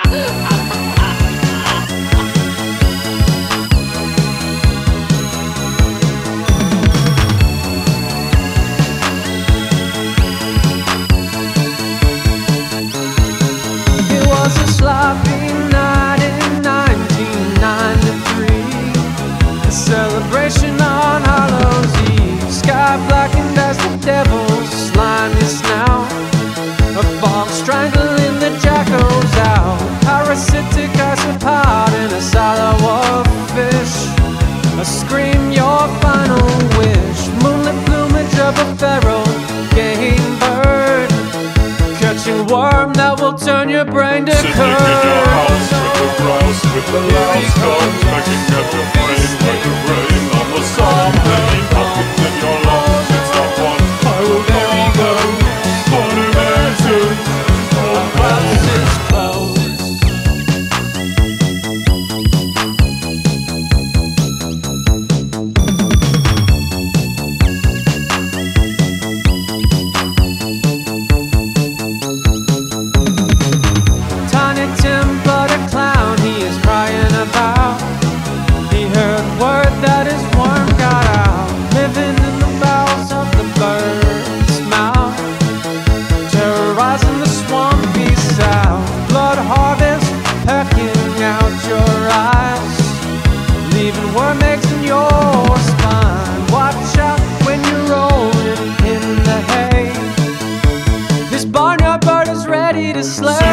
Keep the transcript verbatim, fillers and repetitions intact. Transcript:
Sloppy night in nineteen ninety-three, a celebration on Hallows Eve. Sky blackened as the devil's slimy snout, a bomb strangling the jackals out. Parasitic isopod in a silo of fish, a scream your final wish. Moonlit plumage of a feral game bird, catching worm that will turn your brain to Sitting curd. in your house with the grouse, with the louse guns, making at your brain like a rain on the champagne. Pockets in your lungs, it's not one. I will there you go, motivation. The house is closed. Tiny Tim, but a clown he is crying about. He heard word that his worm got out, living in the bowels of the bird's mouth, terrorizing the swampy south. Blood harvest pecking out your eyes, leaving worm eggs in your spine. Watch out when you're rolling in the hay, this barnyard bird is ready to slay.